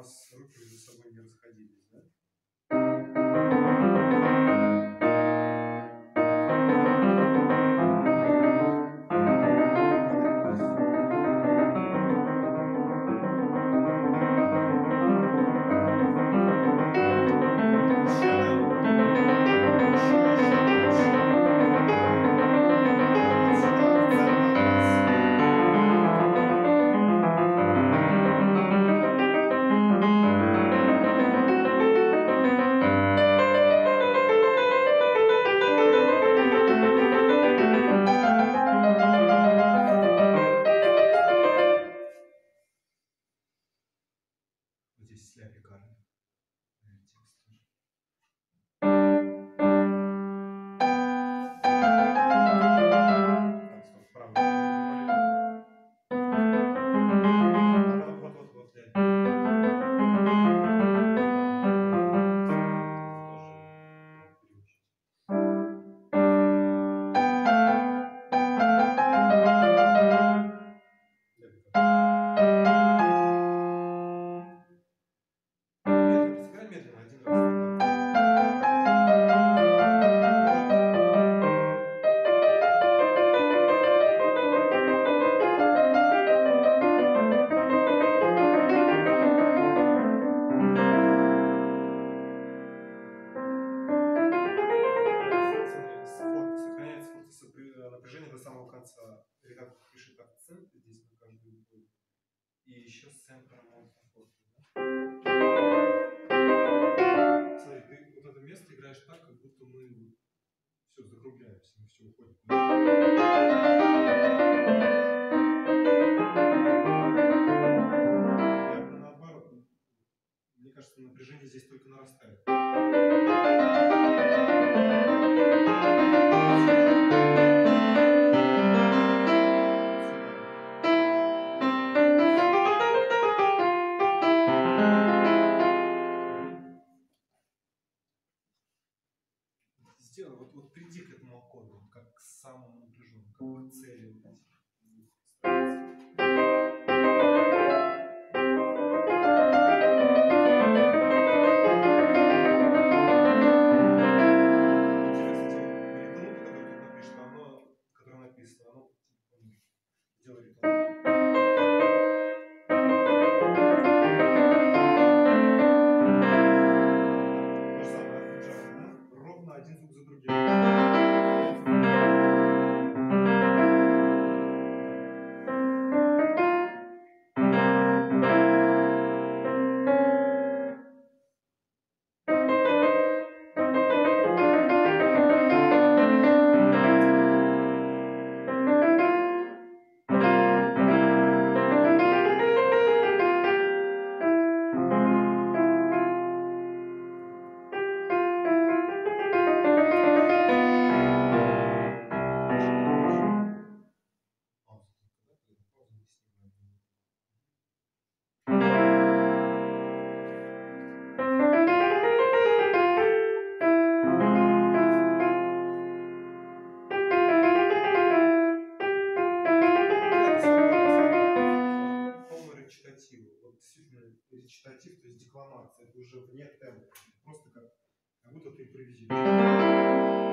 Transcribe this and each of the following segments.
нас руки между собой не расходились, да? Здесь сляпи карны. Медленно, один раз. Сохраняется напряжение до самого конца. Редактор пишет акценты здесь на каждую букву. И еще с центра можно. Смотри, ты вот это место играешь так, как будто мы все закругляемся, мы все уходим. Я наоборот. Мне кажется, напряжение здесь только нарастает. Сделай, вот приди к этому аккорду, как к самому напряженному, как к цели. Один звук за другим. Вот действительно речитатив, то есть декламация, это уже вне темпа, просто как будто ты импровизируешь.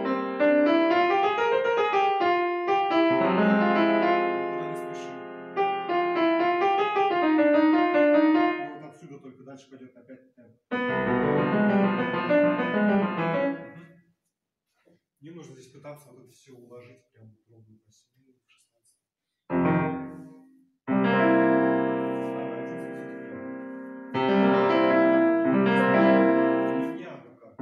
Только дальше пойдет опять темп. Не нужно здесь пытаться вот это все уложить прям в ровную по 7, в 16. Не абы как.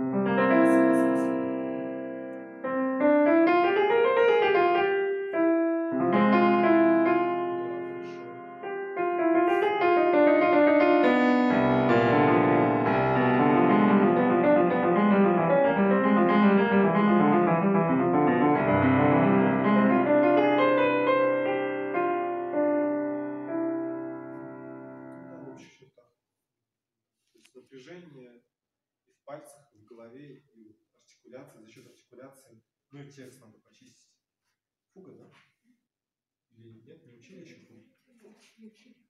Напряжение и в пальцах, и в голове, и артикуляция, за счет артикуляции. Ну и текст надо почистить. Фуга, да? Или нет, не учили еще фугу?